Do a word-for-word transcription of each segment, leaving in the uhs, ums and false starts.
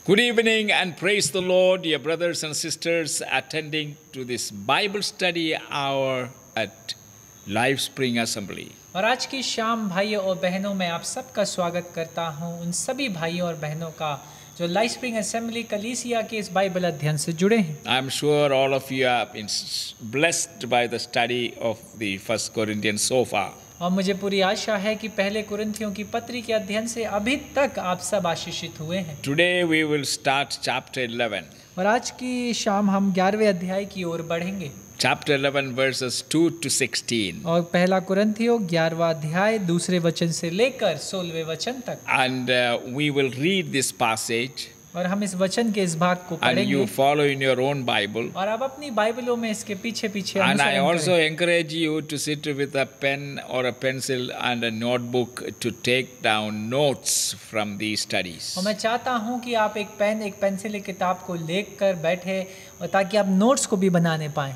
Good evening and praise the Lord, dear brothers and sisters attending to this Bible study hour at Life Spring Assembly. और आज की शाम भाइयों और बहनों में आप सबका स्वागत करता हूं, उन सभी भाइयों और बहनों का जो लाइफ स्प्रिंग असेंबली कलीसिया के इस बाइबल अध्ययन से जुड़े हैं। I'm sure all of you have been blessed by the study of the First Corinthians so far. और मुझे पूरी आशा है कि पहले कुरिन्थियों की पत्री के अध्ययन से अभी तक आप सब आशीषित हुए हैं। Today we will start chapter eleven. और आज की शाम हम ग्यारहवें अध्याय की ओर बढ़ेंगे। Chapter eleven verses two to sixteen. और पहला कुरिन्थियों ग्यारहवां अध्याय दूसरे वचन से लेकर सोलहवें वचन तक। And uh, we will read this passage. और हम इस वचन के इस भाग को And पढ़ेंगे। you follow in your own Bible. और आप अपनी बाइबलों में इसके पीछे पीछे And I अनुसरण also करें। encourage you to sit with a pen or a pencil and a notebook to take down notes from these studies. और मैं चाहता हूं कि आप एक पेन एक पेंसिल एक किताब को लेकर बैठे और ताकि आप नोट्स को भी बनाने पाएं।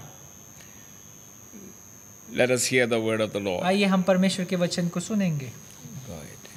Let us hear the word of the Lord. आइए हम परमेश्वर के वचन को सुनेंगे। Go ahead.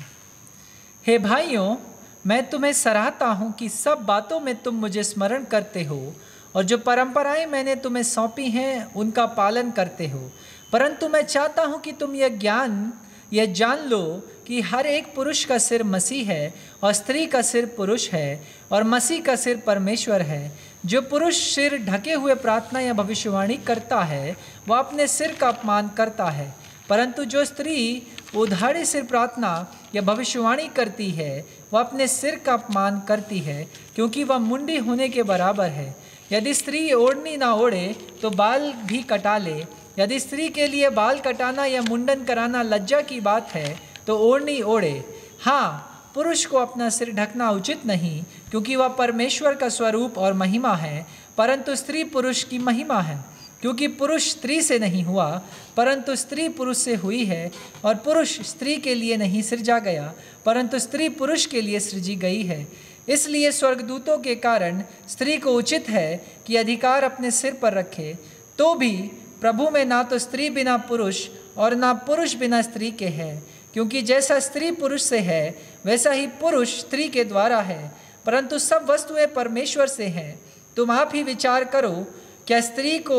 हे भाइयों, मैं तुम्हें सराहता हूं कि सब बातों में तुम मुझे स्मरण करते हो और जो परंपराएं मैंने तुम्हें सौंपी हैं उनका पालन करते हो। परंतु मैं चाहता हूं कि तुम यह ज्ञान यह जान लो कि हर एक पुरुष का सिर मसीह है और स्त्री का सिर पुरुष है और मसीह का सिर परमेश्वर है। जो पुरुष सिर ढके हुए प्रार्थना या भविष्यवाणी करता है वह अपने सिर का अपमान करता है, परंतु जो स्त्री उधारे सिर प्रार्थना या भविष्यवाणी करती है वह अपने सिर का अपमान करती है, क्योंकि वह मुंडी होने के बराबर है। यदि स्त्री ओढ़नी ना ओढ़े तो बाल भी कटा ले। यदि स्त्री के लिए बाल कटाना या मुंडन कराना लज्जा की बात है तो ओढ़नी ओढ़े। हाँ, पुरुष को अपना सिर ढकना उचित नहीं, क्योंकि वह परमेश्वर का स्वरूप और महिमा है, परंतु स्त्री पुरुष की महिमा है। क्योंकि पुरुष स्त्री से नहीं हुआ, परंतु स्त्री पुरुष से हुई है, और पुरुष स्त्री के लिए नहीं सृजा गया, परंतु स्त्री पुरुष के लिए सृजी गई है। इसलिए स्वर्गदूतों के कारण स्त्री को उचित है कि अधिकार अपने सिर पर रखे। तो भी प्रभु में ना तो स्त्री बिना पुरुष और ना पुरुष बिना स्त्री के है, क्योंकि जैसा स्त्री पुरुष से है वैसा ही पुरुष स्त्री के द्वारा है, परंतु सब वस्तुएं परमेश्वर से हैं। तुम आप ही विचार करो, क्या स्त्री को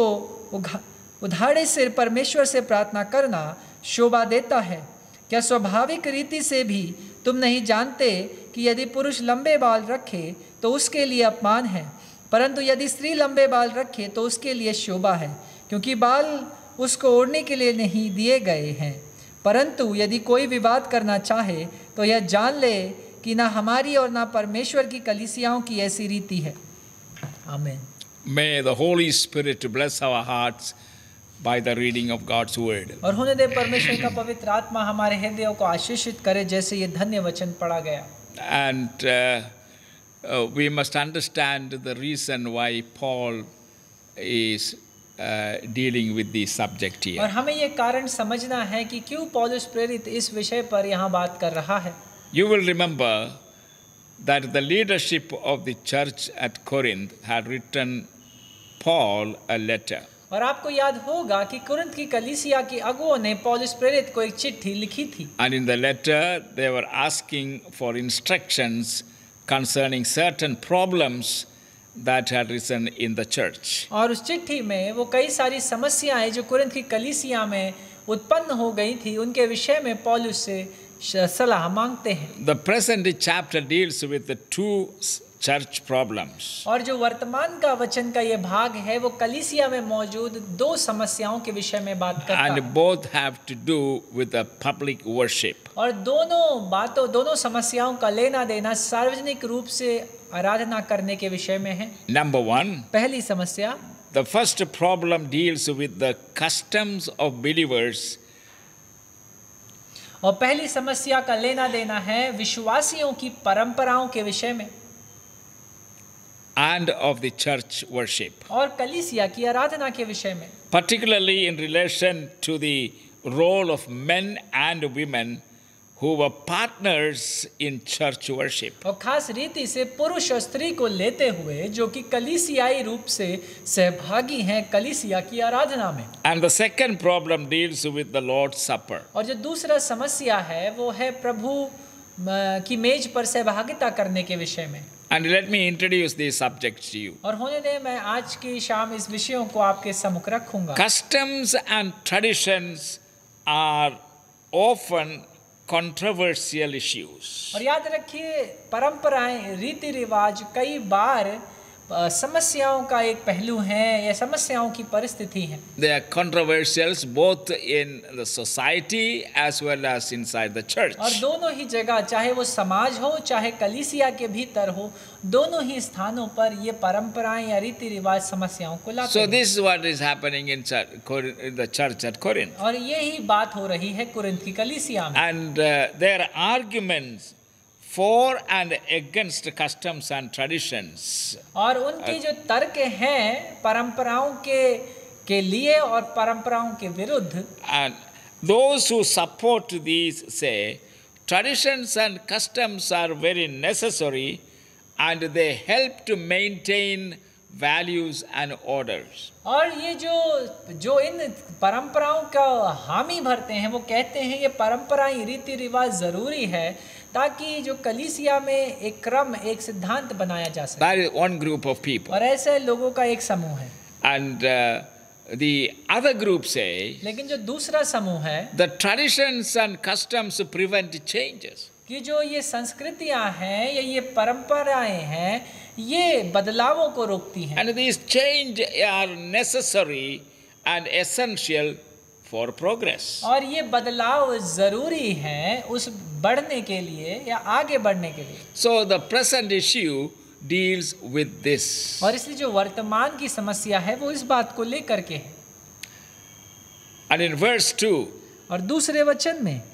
उधारे सिर परमेश्वर से प्रार्थना करना शोभा देता है? क्या स्वाभाविक रीति से भी तुम नहीं जानते कि यदि पुरुष लंबे बाल रखे तो उसके लिए अपमान है, परंतु यदि स्त्री लंबे बाल रखे तो उसके लिए शोभा है, क्योंकि बाल उसको ओढ़ने के लिए नहीं दिए गए हैं। परंतु यदि कोई विवाद करना चाहे तो यह जान ले कि ना हमारी और ना परमेश्वर की कलीसियाओं की ऐसी रीति है। आमीन। May the Holy Spirit bless our hearts by the reading of God's word. और होने दे परमेश्वर का पवित्र आत्मा हमारे हृदयों को आशीषित करे जैसे ये धन्य वचन पढ़ा गया। And uh, uh, we must understand the reason why Paul is uh, dealing with the subject और here. हमें ये कारण समझना है कि क्यों पौलुस प्रेरित इस विषय पर यहाँ बात कर रहा है। You will remember that the leadership of the church at Corinth had written Paul a letter. और आपको याद होगा कि कुरिन्थ की कलीसिया के अगुओं ने पौलुस प्रेरित को एक चिट्ठी लिखी थी। And in the letter they were asking for instructions concerning certain problems that had risen in the church. और उस चिट्ठी में वो कई सारी समस्याएं जो कुरिन्थ की कलीसिया में उत्पन्न हो गई थी उनके विषय में पौलुस से सलाह मांगते हैं। The present chapter deals with the two church problems. और जो वर्तमान का वचन का ये भाग है वो कलीसिया में मौजूद दो समस्याओं के विषय में बात करता है। And both have to do with the public worship. और दोनों बातों दोनों समस्याओं का लेना देना सार्वजनिक रूप से आराधना करने के विषय में है। Number one, पहली समस्या, the first problem deals with the customs of believers. और पहली समस्या का लेना देना है विश्वासियों की परंपराओं के विषय में And of the church worship. और कलीसिया की आराधना के विषय में, Particularly in relation to the role of men and women who were partners in church worship. और खास रीति से पुरुष और स्त्री को लेते हुए जो कि कलीसियाई रूप से सहभागी हैं कलीसिया की आराधना में। And the second problem deals with the Lord's Supper. और जो दूसरा समस्या है वो है प्रभु की मेज पर सहभागिता करने के विषय में। And let me introduce these subjects to you. और होने दे मैं आज की शाम इस विषयों को आपके सम्मुख रखूंगा। Customs and traditions are often controversial issues. और याद रखिए परंपराएं रीति रिवाज कई बार अ, समस्याओं का एक पहलू है या समस्याओं की परिस्थिति है। They are controversial both in the society as well as inside the church. और दोनों ही जगह चाहे वो समाज हो चाहे कलीसिया के भीतर हो दोनों ही स्थानों पर ये परंपराएं या रीति रिवाज समस्याओं को लाते So हैं। this is what is happening in, church, in the church at Corinth. और यही बात हो रही है कुरिन्थ की कलीसिया में। And uh, there are arguments for and against customs and traditions. और उनके जो तर्क हैं परंपराओं के के लिए और परंपराओं के विरुद्ध, And those who support these say traditions and customs are very necessary and they help to maintain values and orders. और ये जो जो इन परंपराओं का हामी भरते हैं वो कहते हैं ये परंपराएं रीति रिवाज जरूरी है ताकि जो कलीसिया में एक क्रम एक सिद्धांत बनाया जा सके। That is one group of people. और ऐसे लोगों का एक समूह है। And uh, the other group say लेकिन जो दूसरा समूह है the traditions and customs prevent changes. कि जो ये संस्कृतियां हैं या ये परंपराएं हैं ये बदलावों को रोकती हैं। And these change are necessary and essential for progress. और ये बदलाव जरूरी हैं उस बढ़ने के लिए या आगे बढ़ने के लिए। So the present issue deals with this. और इसलिए जो वर्तमान की समस्या है वो इस बात को लेकर के है। And in verse two, और दूसरे वचन में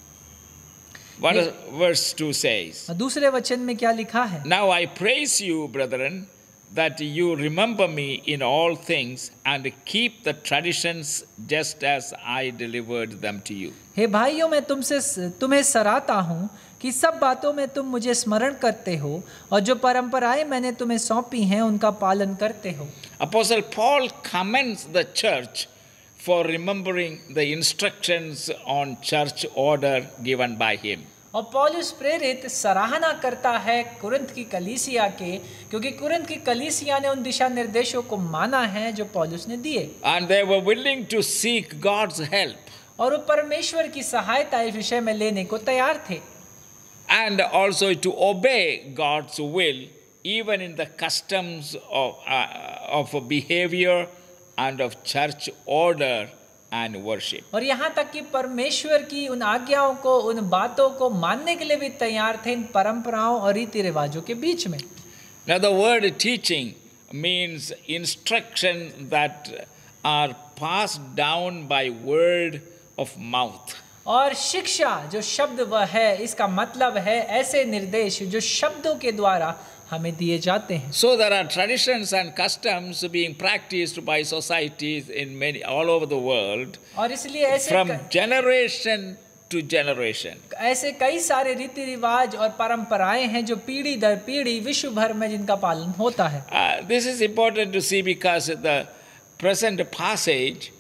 what does verse two says? और दूसरे वचन में क्या लिखा है? Now I praise you, brethren, that you remember me in all things and keep the traditions just as I delivered them to you. हे भाइयों मैं तुमसे तुम्हें सराहता हूँ कि सब बातों में तुम मुझे स्मरण करते हो और जो परंपराएं मैंने तुम्हें सौंपी हैं उनका पालन करते हो। Apostle Paul commends the church for remembering the instructions on church order given by him. और पौलुस प्रेरित सराहना करता है कुरिन्थ की कलीसिया के क्योंकि कुरिन्थ की कलीसिया ने उन दिशा निर्देशों को माना है जो पौलुस ने दिए। And they were willing to seek God's help. और वो परमेश्वर की सहायता इस विषय में लेने को तैयार थे। And also to obey God's will even in the customs of, uh, of behavior and of church order and worship. और यहाँ तक कि परमेश्वर की उन आज्ञाओं को उन बातों को मानने के लिए भी तैयार थे इन परंपराओं और रीति रिवाजों के बीच में। Now the word teaching means instruction that are passed down by word of mouth. और शिक्षा जो शब्द वह है इसका मतलब है ऐसे निर्देश जो शब्दों के द्वारा हमें दिए जाते हैं। So there are traditions and customs being practiced by societies in many all over the world और इसलिए ऐसे from क, generation to generation. ऐसे कई सारे रीति रिवाज और परंपराएं हैं जो पीढ़ी दर पीढ़ी विश्व भर में जिनका पालन होता है। Uh, this is important to see because the present passage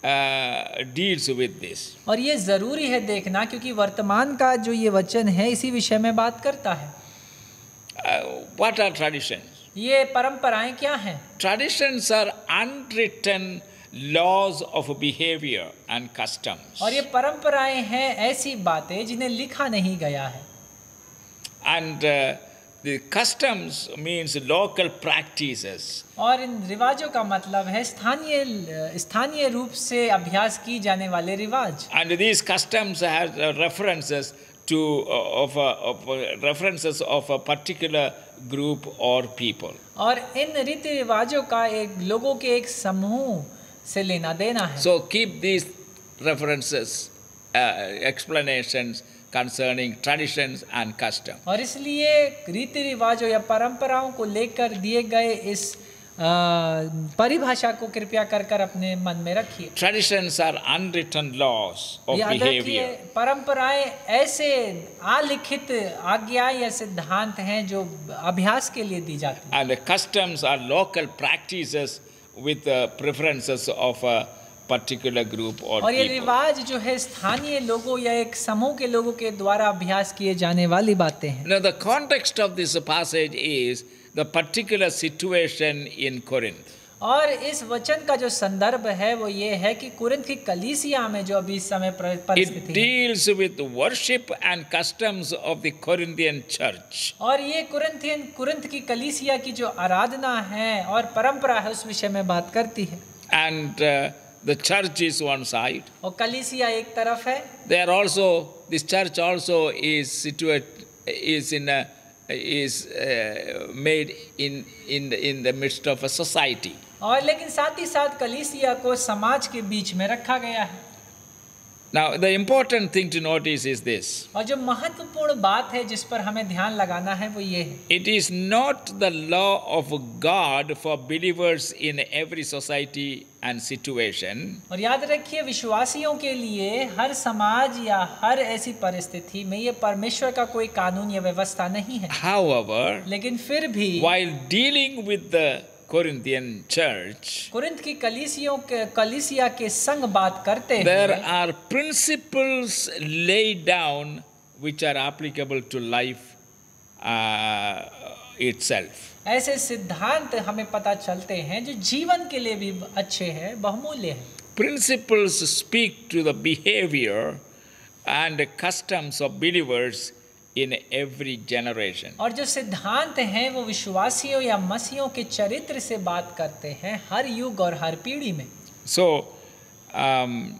uh, deals with this. और ये जरूरी है देखना क्योंकि वर्तमान का जो ये वचन है इसी विषय में बात करता है। Uh, what are traditions? ये परंपराएं क्या हैं? Traditions are unwritten laws of behavior and customs. और ये परंपराएं हैं ऐसी बातें जिन्हें लिखा नहीं गया है। And uh, the customs means local practices. और इन रिवाजों का मतलब है स्थानीय स्थानीय रूप से अभ्यास की जाने वाले रिवाज। And these customs have uh, references to uh, of, a, of a, references of a particular group or people. और इन रीति रिवाजों का एक लोगों के एक समूह से लेना देना है। So keep these references, uh, explanations concerning traditions and customs. और इसलिए रीति रिवाजों या परंपराओं को लेकर दिए गए इस आ, परिभाषा को कृपया कर कर अपने मन में रखिए। Traditions are unwritten laws of याद behavior. रखिए परंपराएं ऐसे अलिखित आज्ञा या सिद्धांत हैं जो अभ्यास के लिए दी जाती हैं। And the customs are local practices with the preferences of a particular group or और ये people. रिवाज जो है स्थानीय लोगों या एक समूह के लोगों के द्वारा अभ्यास किए जाने वाली बातें हैं। Now, the context of this passage is the particular situation in Corinth. और इस वचन का जो संदर्भ है वो ये है कि कुरिन्थ की कलीसिया में जो अभी इस समय पर- It परिस्थिति है, deals with worship and customs of the Corinthian church. और ये कुरिन्थियन कुरिन्थ की कलीसिया की जो आराधना है और परंपरा है उस विषय में बात करती है। And uh, the church is one side. और कलीसिया एक तरफ है, They are also, this church also is situated, is in a, is uh, made in, in, the, in the midst of a society. और लेकिन साथ ही साथ कलीसिया को समाज के बीच में रखा गया है। Now, the important thing to notice is this. और जो महत्वपूर्ण बात है जिस पर हमें ध्यान लगाना है वो ये है, It is not the law of God for believers in every society and situation. और याद रखिए विश्वासियों के लिए हर समाज या हर ऐसी परिस्थिति में ये परमेश्वर का कोई कानून या व्यवस्था नहीं है। However, लेकिन फिर भी while dealing with the Corinthian church, Corinth की कलीसियों के कलीसिया के संग बात करते there हुए are principles laid down which are applicable to life uh, itself. ऐसे सिद्धांत हमें पता चलते हैं जो जीवन के लिए भी अच्छे हैं, बहुमूल्य हैं। Principles speak to the behavior and customs of believers in every generation. और जो सिद्धांत हैं वो विश्वासियों या मसीहों के चरित्र से बात करते हैं हर युग और हर पीढ़ी में। So, um,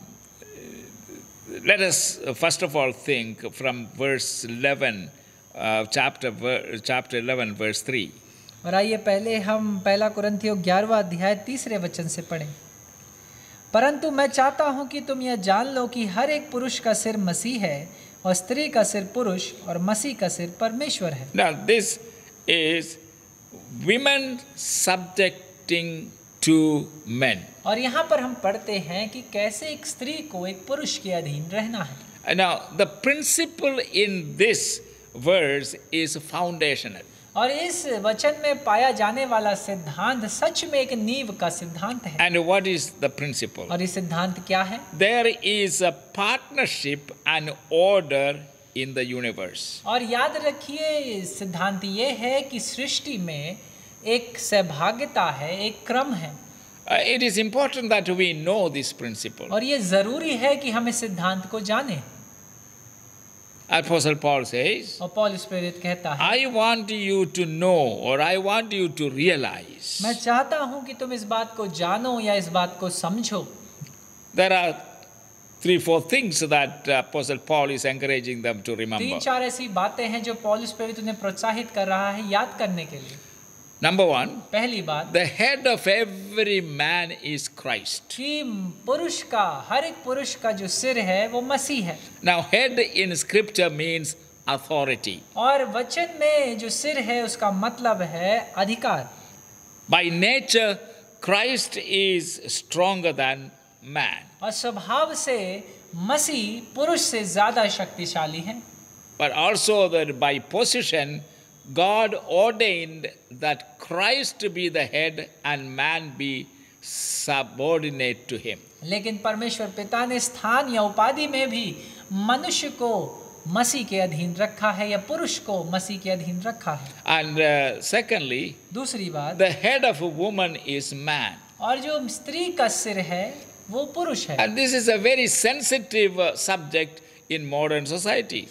let us uh, first of all think from verse eleven, uh, chapter ver- chapter eleven, verse three. और आइए पहले हम पहला कुरिन्थियों ग्यारहवां अध्याय तीसरे वचन से पढ़ें। परंतु मैं चाहता हूं कि तुम यह जान लो कि हर एक पुरुष का सिर मसीह है और स्त्री का सिर पुरुष और मसीह का सिर परमेश्वर है। Now, this is women subjecting to men. और यहाँ पर हम पढ़ते हैं कि कैसे एक स्त्री को एक पुरुष के अधीन रहना है। And now, the principle in this verse is foundational. और इस वचन में पाया जाने वाला सिद्धांत सच में एक नींव का सिद्धांत है। And what is the principle? और ये सिद्धांत क्या है? There is a partnership and order in the universe. और याद रखिए सिद्धांत ये है कि सृष्टि में एक सहभागिता है, एक क्रम है। Uh, it is important that we know this principle. और ये जरूरी है कि हम इस सिद्धांत को जानें। Apostle Paul says, और पौलुस प्रेरित कहता है, I want you to know or I want you to realize मैं चाहता हूं कि तुम इस बात को जानो या इस बात को समझो। there are three, four things that Apostle Paul is encouraging them to remember. तीन चार ऐसी बातें हैं जो पौलुस प्रेरित उन्हें प्रोत्साहित कर रहा है याद करने के लिए। Number one, पहली बात, the head of every man is Christ. कि पुरुष का हर एक पुरुष का जो सिर है वो मसीह है। Now, head in scripture means authority. और वचन में जो सिर है उसका मतलब है अधिकार। By nature, Christ is stronger than man. और स्वभाव से मसीह पुरुष से ज्यादा शक्तिशाली है। But also that by position, God ordained that Christ be the head and man be subordinate to him. लेकिन परमेश्वर पिता ने स्थान या उपाधि में भी मनुष्य को मसीह के अधीन रखा है या पुरुष को मसीह के अधीन रखा है। And uh, secondly, दूसरी बात, the head of a woman is man. और जो स्त्री का सिर है वो पुरुष है। And this is a very sensitive uh, subject in modern society.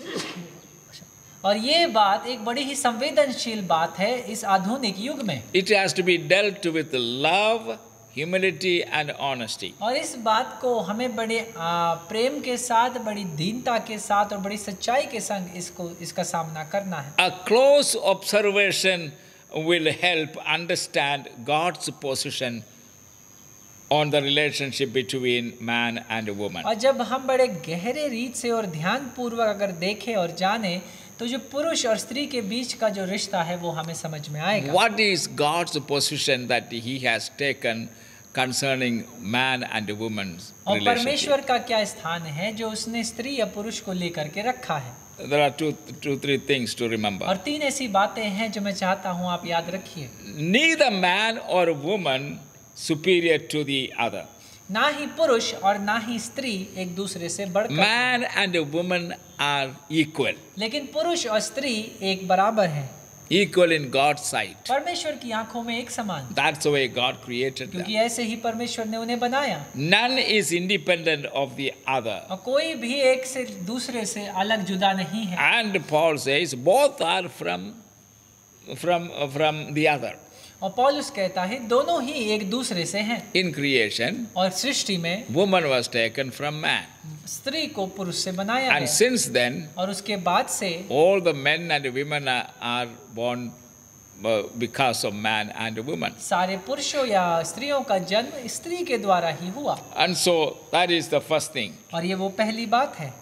और ये बात एक बड़ी ही संवेदनशील बात है इस आधुनिक युग में। It has to be dealt with love, humility and honesty. और इस बात को हमें बड़े आ, प्रेम के साथ, बड़ी दीनता के साथ और बड़ी सच्चाई के संग इसको इसका सामना करना है। A close observation will help understand God's position on the relationship between man and woman. और जब हम बड़े गहरे रीत से और ध्यान पूर्वक अगर देखें और जानें तो जो पुरुष और स्त्री के बीच का जो रिश्ता है वो हमें समझ में आएगा। What is God's position that He has taken concerning man and woman's और relationship? परमेश्वर का क्या स्थान है जो उसने स्त्री या पुरुष को लेकर के रखा है। There are two, two, three things to remember. और तीन ऐसी बातें हैं जो मैं चाहता हूँ आप याद रखिए। Neither man or woman superior to the other. ना ही पुरुष और ना ही स्त्री एक दूसरे से बढ़कर हैं। Man and a woman are equal. लेकिन पुरुष और स्त्री एक बराबर हैं, Equal in God's sight. परमेश्वर की आंखों में एक समान, That's the way God created क्योंकि them. ऐसे ही परमेश्वर ने उन्हें बनाया। None is independent of the other. और कोई भी एक से दूसरे से अलग जुदा नहीं है। And Paul says both are from, from, from the other. और पौलुस कहता है दोनों ही एक दूसरे से हैं। In creation, और सृष्टि में woman was taken from man. स्त्री को पुरुष से बनाया And गया, since then, और उसके बाद से all the men and women are, are born uh, because of man and woman. सारे पुरुषों या स्त्रियों का जन्म स्त्री के द्वारा ही हुआ। And so that is the first thing. और ये वो पहली बात है।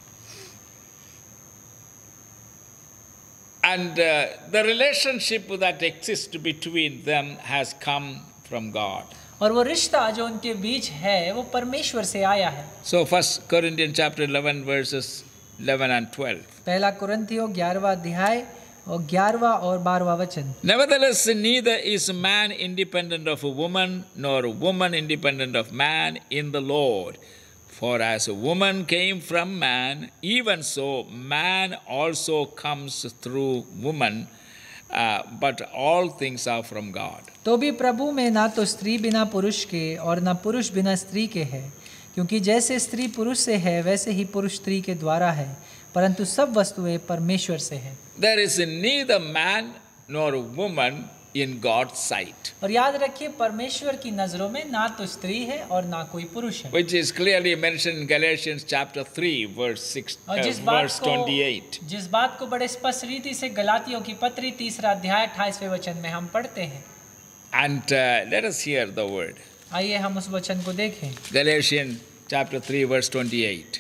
And uh, the relationship that exists between them has come from God. और वो रिश्ता जो उनके बीच है वो परमेश्वर से आया है। So First Corinthians chapter eleven verses eleven and twelve. पहला कुरिन्थियों ग्यारहवां अध्याय और ग्यारहवां और बारहवां वचन। Nevertheless, neither is man independent of a woman, nor a woman independent of man in the Lord. For as a woman came from man, even so man also comes through woman. Uh, but all things are from God. तो भी प्रभु में ना तो स्त्री बिना पुरुष के और ना पुरुष बिना स्त्री के है, क्योंकि जैसे स्त्री पुरुष से है वैसे ही पुरुष स्त्री के द्वारा है, परंतु सब वस्तुएं परमेश्वर से है। There is neither man nor a woman in God's sight. और याद रखिए परमेश्वर की नजरों में ना तो स्त्री है और ना कोई पुरुष है। Which is clearly mentioned in Galatians chapter three verse six, uh, और जिस बात verse को twenty-eight. जिस बात को बड़े स्पष्ट रीति से गलातियों की पत्री तीसरा अध्याय अट्ठाईसवें वचन में हम पढ़ते हैं। And uh, let us hear the word. आइए हम उस वचन को देखें। Galatians chapter three verse twenty-eight.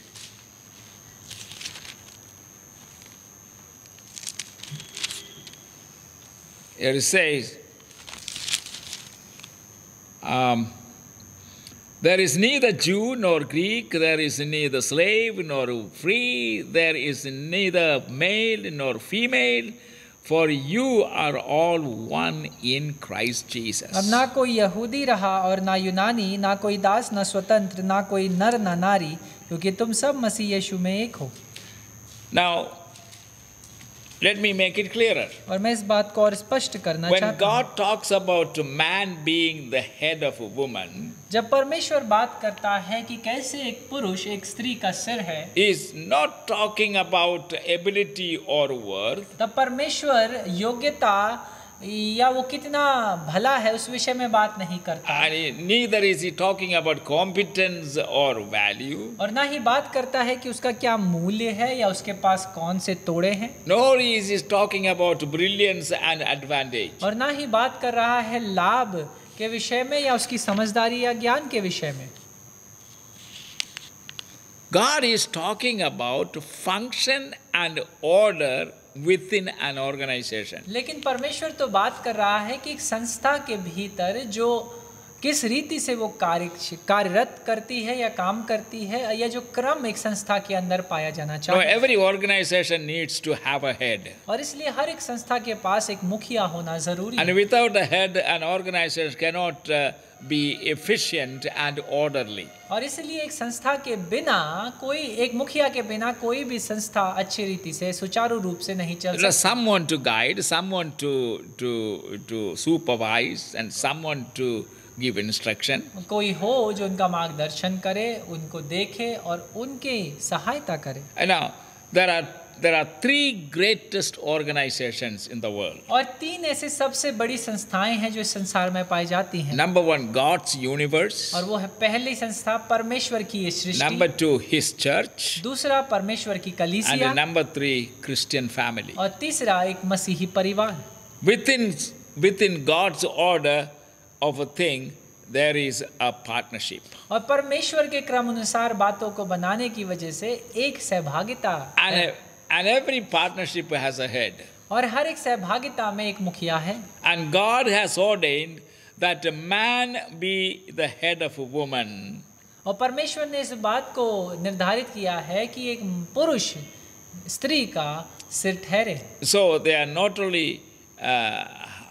Here it says, um, there is neither Jew nor Greek, there is neither slave nor free, there is neither male nor female, for you are all one in Christ Jesus. अब ना कोई यहूदी रहा और ना यूनानी, ना कोई दास ना स्वतंत्र, ना कोई नर ना नारी, क्योंकि तुम सब मसीह यीशु में एक हो। Now, let me make it clearer. और मैं इस बात को और स्पष्ट करना When चाहता हूँ। God talks about man being the head of a woman, जब परमेश्वर बात करता है कि कैसे एक पुरुष एक स्त्री का सिर है, He is not talking about ability or worth. तब परमेश्वर योग्यता या वो कितना भला है उस विषय में बात नहीं करता, And neither is he talking about competence or value. और ना ही बात करता है कि उसका क्या मूल्य है या उसके पास कौन से तोड़े हैं, Nor is he talking about brilliance and advantage. और ना ही बात कर रहा है लाभ के विषय में या उसकी समझदारी या ज्ञान के विषय में। God is talking about function and order within an organization. लेकिन परमेश्वर तो बात कर रहा है कि एक संस्था के भीतर जो किस रीति से वो कार्य कार्यरत करती है या काम करती है, या जो क्रम एक संस्था के अंदर पाया जाना Now, चाहिए। every organization needs to have a head. और इसलिए हर एक संस्था के पास एक मुखिया होना जरूरी And है, without a head, an organization cannot uh, be efficient and orderly. और इसलिए एक संस्था के बिना कोई एक मुखिया के बिना कोई भी संस्था अच्छी रीति से सुचारू रूप से नहीं चल There is सकती। someone to guide, someone to, to, to supervise, and someone to give instruction. कोई हो जो उनका मार्गदर्शन करे, उनको देखे और उनकी सहायता करे। And now, there are, there are three greatest organizations in the world. और तीन ऐसे सबसे बड़ी संस्थाएं हैं जो इस संसार में पाई जाती हैं। Number one, God's universe. और वो है पहली संस्था परमेश्वर की ये Number सृष्टि, two, His church. दूसरा परमेश्वर की And कलीसिया, number three, Christian family. और तीसरा एक मसीही परिवार। Within, within God's order of a thing, there is a partnership. और परमेश्वर के क्रम अनुसार बातों को बनाने की वजह से एक सहभागिता And, है। and every partnership has a head. और हर एक सहभागिता में एक मुखिया है। And God has ordained that a man be the head of a woman. और परमेश्वर ने इस बात को निर्धारित किया है कि एक पुरुष स्त्री का सिर ठहरे। So they are not only uh,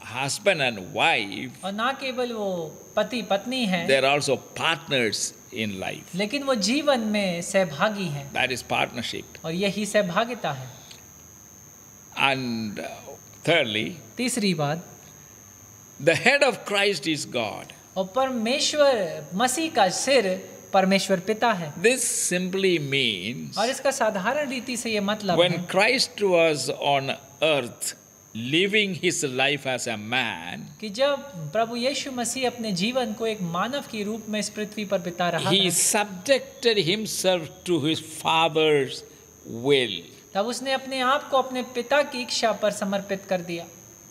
husband and wife, और ना केवल वो पति पत्नी हैं, they are also partners in life. लेकिन वो जीवन में सहभागी हैं, That is partnership. और यही सहभागिता है। And uh, thirdly, तीसरी बात, the head of Christ is God. और परमेश्वर मसीह का सिर परमेश्वर पिता है। This simply means और इसका साधारण रीति से ये मतलब when है Christ was on earth living his life as a man, कि जब प्रभु यीशु मसीह अपने जीवन को एक मानव के रूप में इस पृथ्वी पर बिता रहा he था, subjected himself to his father's will. तब उसने अपने आप को अपने पिता की इच्छा पर समर्पित कर दिया।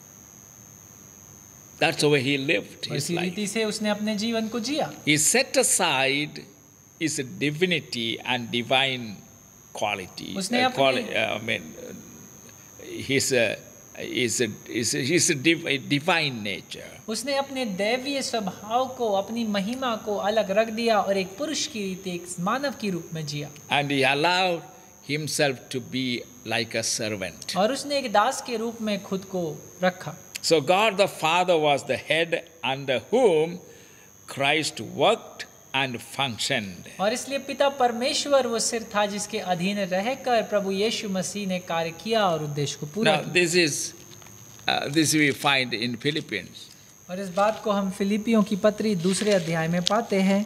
That's the way he lived और his इसी life. रीति से उसने अपने जीवन को जिया। He set aside his divinity and divine quality. उसने uh, अपने- quali- uh, I mean, uh, his uh, his his his div- divine nature. उसने अपने दैवीय स्वभाव को, अपनी महिमा को अलग रख दिया और एक पुरुष की रीति, एक मानव के रूप में जिया। And he allowed himself to be like a servant. और उसने एक दास के रूप में खुद को रखा। So God the Father was the head under whom Christ worked and functioned. और इसलिए पिता परमेश्वर वो सिर था जिसके अधीन रहकर प्रभु यीशु मसीह ने कार्य किया और उद्देश्य को पूरा Now किया। this is uh, this we find in Philippians. और इस बात को हम फिलिपियों की पत्री दूसरे अध्याय में पाते हैं।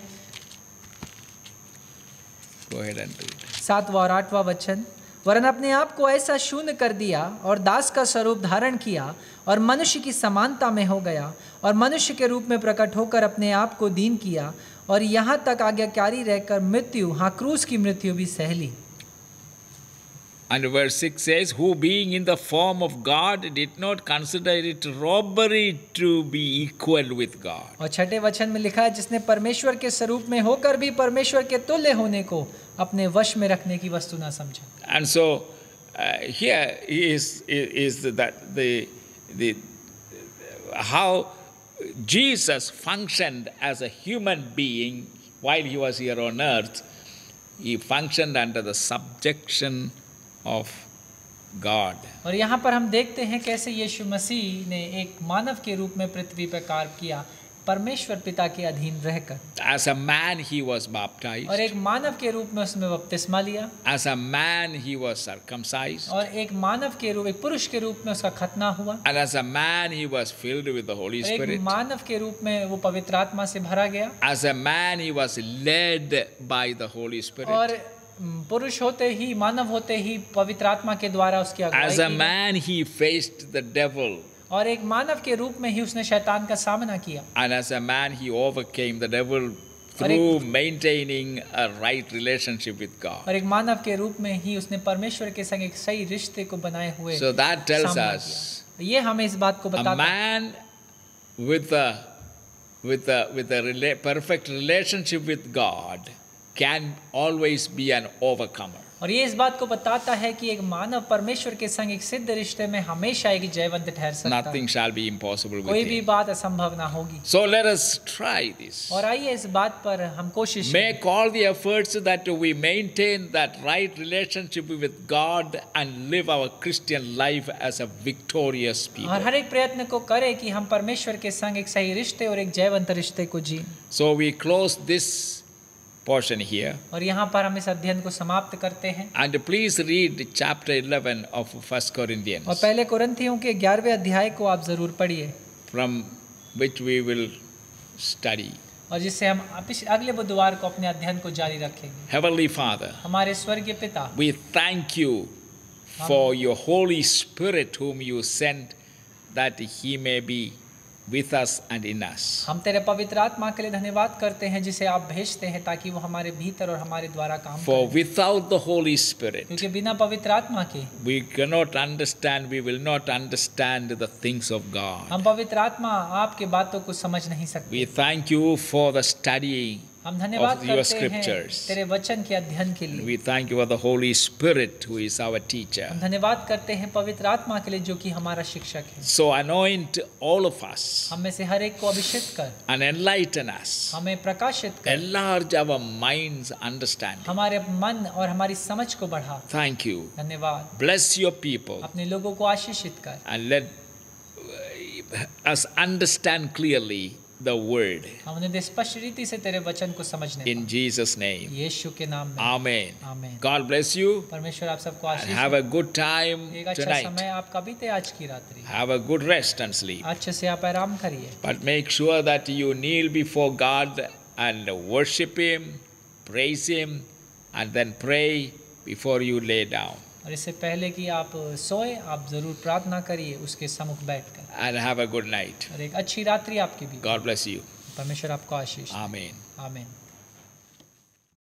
Go ahead and read. सातवां और आठवां वचन, वरन अपने आप को ऐसा शून्य कर दिया और दास का स्वरूप धारण किया और मनुष्य की समानता में हो गया और मनुष्य के रूप में प्रकट होकर अपने आप को दीन किया और यहाँ तक आज्ञाकारी रहकर मृत्यु, हाँ क्रूस की मृत्यु भी सह ली। And verse six says, who being in the form of God did not consider it robbery to be equal with God. और छठे वचन में लिखा है, जिसने परमेश्वर के स्वरूप में होकर भी परमेश्वर के तुल्य होने को अपने वश में रखने की वस्तु ना समझा। And so uh, here is is that the the how Jesus functioned as a human being while he was here on earth. He functioned under the subjection of God. और यहाँ पर हम देखते हैं कैसे यीशु मसीह ने एक मानव के रूप में पृथ्वी पर कार्य किया, परमेश्वर पिता के अधीन रहकर। As a man he was baptized. और एक मानव के रूप में उसने बपतिस्मा लिया। As a man he was circumcised. और एक मानव के रूप, एक पुरुष के रूप में उसका खतना हुआ। And as a man he was filled with the Holy और एक Spirit. मानव के रूप में वो पवित्र आत्मा से भरा गया। As a man he was led by the Holy Spirit. और पुरुष होते ही, मानव होते ही पवित्र आत्मा के द्वारा उसकी अगुवाई As a की। man he faced the devil. और एक मानव के रूप में ही उसने शैतान का सामना किया। And as a man he overcame the devil through maintaining a right relationship with God. और एक मानव के रूप में ही उसने परमेश्वर के संग एक सही रिश्ते को बनाए हुए So that tells सामना us किया। ये हमें इस बात को a बताता है man with a with a with a rela- perfect relationship with God can always be an overcomer. और ये इस बात को बताता है कि एक मानव परमेश्वर के संग एक सिद्ध रिश्ते में हमेशा एक जयवंत ठहर सकता है। Nothing shall be impossible with कोई भी him. बात असंभव ना होगी। So let us try this. और आइए इस बात पर हम कोशिश करें। Make all the efforts that we maintain that right relationship with God and live our Christian life as a victorious और people. हर एक प्रयत्न को करें कि हम परमेश्वर के संग एक सही रिश्ते और एक जयवंत रिश्ते को जिएं। So we close this portion here. और यहाँ पर हम इस अध्ययन को समाप्त करते हैं। And please read chapter eleven of First Corinthians, और पहले कुरिन्थियों के ग्यारहवें अध्याय को आप जरूर पढ़िए, from which we will study. और जिससे हम पिछ- अगले बुधवार को अपने अध्ययन को जारी रखेंगे। Heavenly Father, हमारे स्वर्गीय पिता, we thank you for your Holy Spirit whom you sent that he may be with us and in us. हम तेरे पवित्र आत्मा के लिए धन्यवाद करते हैं जिसे आप भेजते हैं ताकि वो हमारे भीतर और हमारे द्वारा काम For करे। without the Holy Spirit, क्योंकि बिना पवित्र आत्मा के we cannot understand, we will not understand the things of God. हम पवित्र आत्मा आपके बातों को समझ नहीं सकते। We thank you for the studying. हम धन्यवाद of your करते हैं scriptures. तेरे वचन के अध्ययन के लिए। We thank you for the Holy Spirit who is our teacher. हम धन्यवाद करते हैं पवित्र आत्मा के लिए जो कि हमारा शिक्षक है। So anoint all of us हम में से हर एक को अभिषेक कर, and enlighten us. हमें प्रकाशित कर, Enlarge our minds' understanding. हमारे मन और हमारी समझ को बढ़ा। Thank you. धन्यवाद। Bless your people अपने लोगों को आशीषित कर and let us understand clearly the word. हम उन्हें स्पष्ट रीति से तेरे वचन को समझने In Jesus' name. पाएं। यीशु के नाम में Amen. आमीन। God bless you. परमेश्वर आप सबको And Ashish have they. a good time एक अच्छा tonight. समय आपका बीते आज की रात्रि। Have a good rest and sleep. अच्छे से आप आराम करिए। But make sure that you kneel before God and worship Him, praise Him, and then pray before you lay down. और इससे पहले कि आप सोए आप जरूर प्रार्थना करिए उसके सम्मुख बैठकर। And have a good night. और एक अच्छी रात्रि आपकी भी। God bless you. परमेश्वर आपको आशीष दे। Amen. आमीन।